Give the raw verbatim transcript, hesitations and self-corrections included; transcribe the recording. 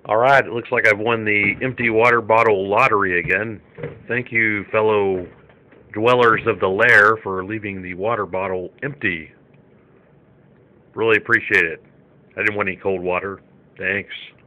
Alright, it looks like I've won the empty water bottle lottery again. Thank you, fellow dwellers of the lair, for leaving the water bottle empty. Really appreciate it. I didn't want any cold water. Thanks.